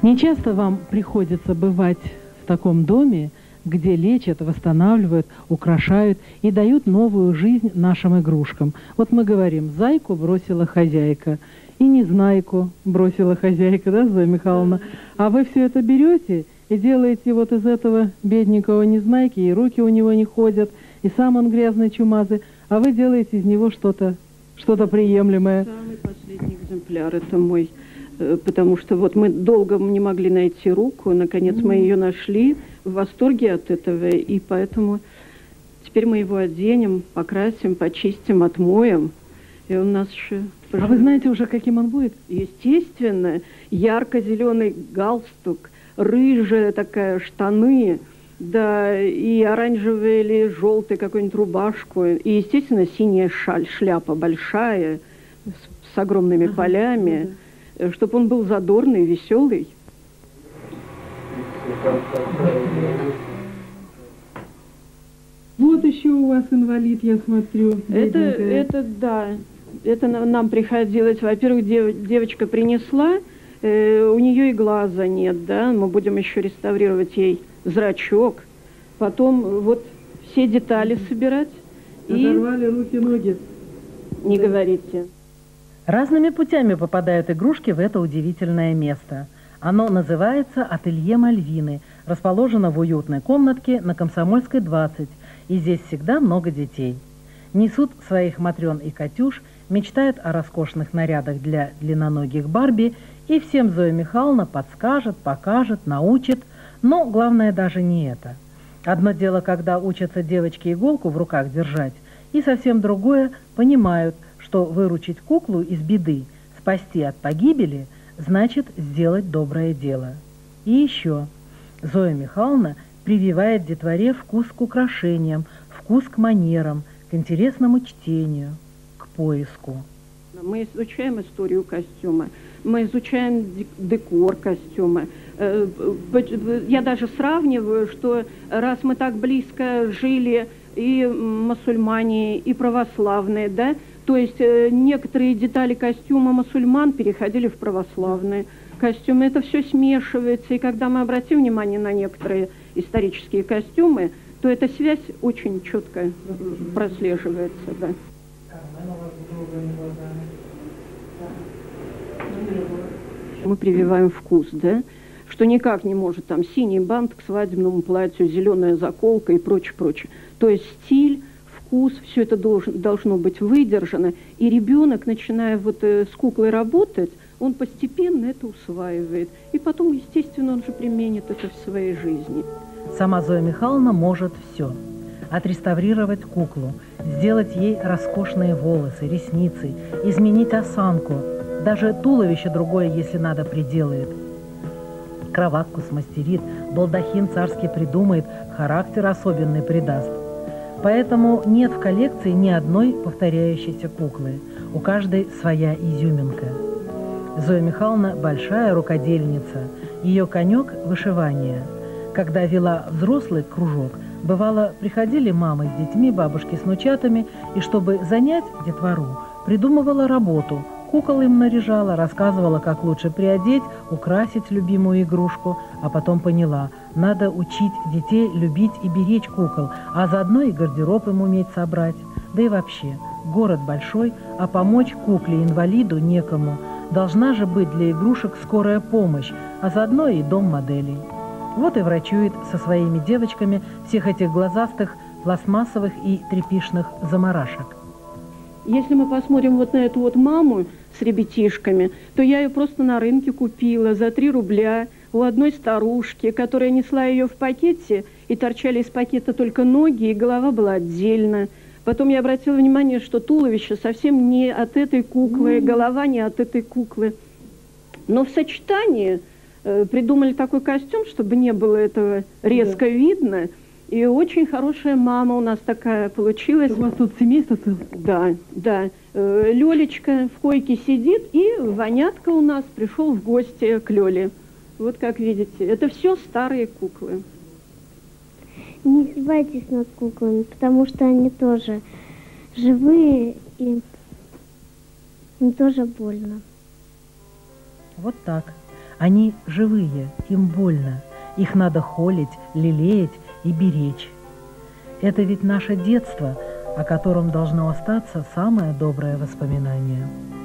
Не часто вам приходится бывать в таком доме, где лечат, восстанавливают, украшают и дают новую жизнь нашим игрушкам. Вот мы говорим, зайку бросила хозяйка, и незнайку бросила хозяйка, да, Зоя Михайловна? А вы все это берете и делаете вот из этого бедненького незнайки, и руки у него не ходят, и сам он грязный, чумазый, а вы делаете из него что-то приемлемое. Самый последний экземпляр, это мой. Потому что вот мы долго не могли найти руку, наконец мы ее нашли, в восторге от этого, и поэтому теперь мы его оденем, покрасим, почистим, отмоем, и он нас еще... А вы знаете уже, каким он будет? Естественно, ярко-зеленый галстук, рыжая такая штаны, да, и оранжевый или желтый какую-нибудь рубашку, и, естественно, синяя шляпа большая, с огромными полями, чтобы он был задорный, веселый. Вот еще у вас инвалид, я смотрю. Это нам приходилось. Во-первых, девочка принесла, у нее и глаза нет, да, мы будем еще реставрировать ей зрачок, потом вот все детали собирать. Оторвали руки-ноги. Не говорите. Разными путями попадают игрушки в это удивительное место. Оно называется «Ателье Мальвины», расположено в уютной комнатке на Комсомольской, 20, и здесь всегда много детей. Несут своих матрен и Катюш, мечтают о роскошных нарядах для длинноногих Барби, и всем Зоя Михайловна подскажет, покажет, научит, но главное даже не это. Одно дело, когда учатся девочки иголку в руках держать, и совсем другое – понимают, что выручить куклу из беды, спасти от погибели, значит сделать доброе дело. И еще. Зоя Михайловна прививает детворе вкус к украшениям, вкус к манерам, к интересному чтению, к поиску. Мы изучаем историю костюма, мы изучаем декор костюма. Я даже сравниваю, что раз мы так близко жили, и мусульмане, и православные, да, то есть некоторые детали костюма мусульман переходили в православные костюмы. Это все смешивается, и когда мы обратим внимание на некоторые исторические костюмы, то эта связь очень четко прослеживается. Да. Мы прививаем вкус, да, что никак не может там синий бант к свадебному платью, зеленая заколка и прочее, прочее. То есть стиль, вкус, все это должно быть выдержано. И ребенок, начиная вот с куклой работать, он постепенно это усваивает. И потом, естественно, он же применит это в своей жизни. Сама Зоя Михайловна может все. Отреставрировать куклу, сделать ей роскошные волосы, ресницы, изменить осанку, даже туловище другое, если надо, приделает. Кроватку смастерит, балдахин царский придумает, характер особенный придаст. Поэтому нет в коллекции ни одной повторяющейся куклы. У каждой своя изюминка. Зоя Михайловна большая рукодельница. Ее конек – вышивание. Когда вела взрослый кружок, бывало, приходили мамы с детьми, бабушки с внучатами, и чтобы занять детвору, придумывала работу. Кукол им наряжала, рассказывала, как лучше приодеть, украсить любимую игрушку, а потом поняла, надо учить детей любить и беречь кукол, а заодно и гардероб им уметь собрать. Да и вообще, город большой, а помочь кукле-инвалиду некому. Должна же быть для игрушек скорая помощь, а заодно и дом моделей. Вот и врачует со своими девочками всех этих глазастых, пластмассовых и тряпишных заморашек. Если мы посмотрим вот на эту вот маму с ребятишками, то я ее просто на рынке купила за 3 рубля у одной старушки, которая несла ее в пакете, и торчали из пакета только ноги, и голова была отдельно. Потом я обратила внимание, что туловище совсем не от этой куклы, голова не от этой куклы. Но в сочетании придумали такой костюм, чтобы не было этого резко видно. И очень хорошая мама у нас такая получилась. У вас тут семейство целое? Да, да. Лёлечка в койке сидит, и Ванятка у нас пришел в гости к Лёле. Вот как видите, это все старые куклы. Не издевайтесь над куклами, потому что они тоже живые, и им тоже больно. Вот так. Они живые, им больно. Их надо холить, лелеять и беречь. Это ведь наше детство, о котором должно остаться самое доброе воспоминание.